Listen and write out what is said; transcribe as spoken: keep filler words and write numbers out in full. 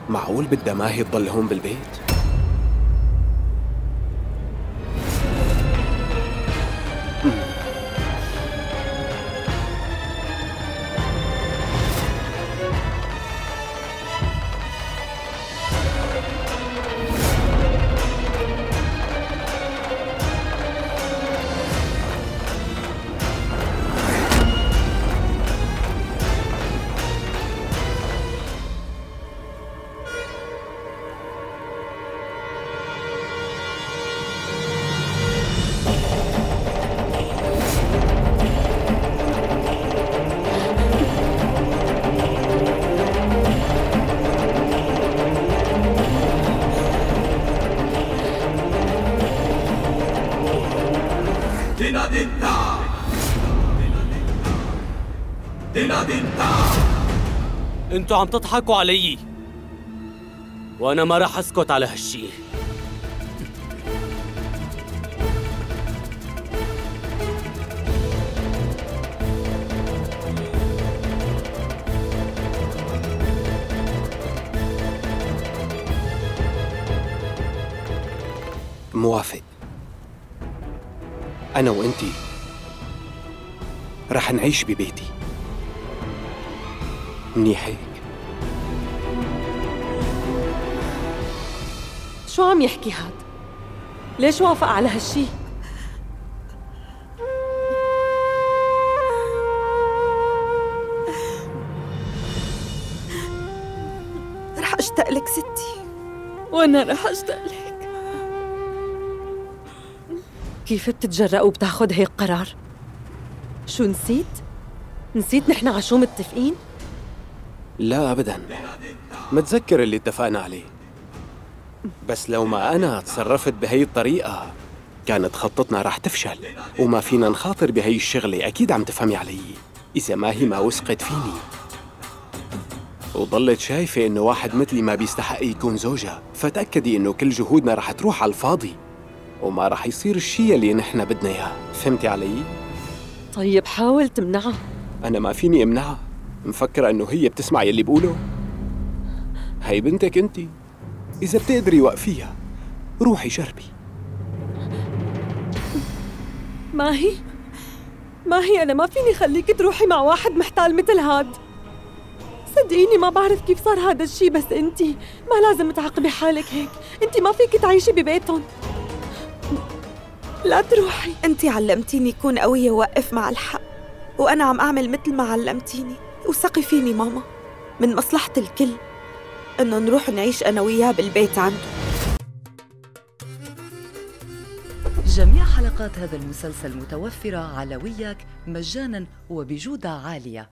معقول بدها ماهي تضل هون بالبيت؟ انتوا عم تضحكوا علي وانا ما راح اسكت على هالشي. موافق. أنا وإنتي رح نعيش ببيتي، منيح هيك؟ شو عم يحكي هاد؟ ليش وافق على هالشي؟ رح أشتاق لك ستي. وأنا رح أشتاق لك. كيف بتتجرأ وبتاخد هيك قرار؟ شو نسيت؟ نسيت نحن عشو متفقين؟ لا أبداً، متذكر اللي اتفقنا عليه. بس لو ما أنا تصرفت بهي الطريقة كانت خطتنا رح تفشل، وما فينا نخاطر بهي الشغلة. أكيد عم تفهمي علي. إذا ما هي ما وثقت فيني وضلت شايفة إنه واحد مثلي ما بيستحق يكون زوجها، فتأكدي إنه كل جهودنا رح تروح على الفاضي وما رح يصير الشيء اللي نحن بدنا إياه. فهمتي علي؟ طيب حاول تمنعها. أنا ما فيني أمنعها. مفكرة إنه هي بتسمع يلي بقوله؟ هي بنتك أنتي، إذا بتقدري وقفيها روحي جربي. ما هي ما هي أنا ما فيني خليك تروحي مع واحد محتال مثل هاد. صدقيني ما بعرف كيف صار هذا الشيء، بس أنتي ما لازم تعاقبي حالك هيك. أنتي ما فيك تعيشي ببيتهم. لا تروحي. أنتي علمتيني كون قوية ووقف مع الحق، وأنا عم أعمل مثل ما علمتيني. وثقي فيني ماما، من مصلحة الكل إنه نروح نعيش أنا وياه بالبيت عنده. جميع حلقات هذا المسلسل متوفرة على وياك مجاناً وبجودة عالية.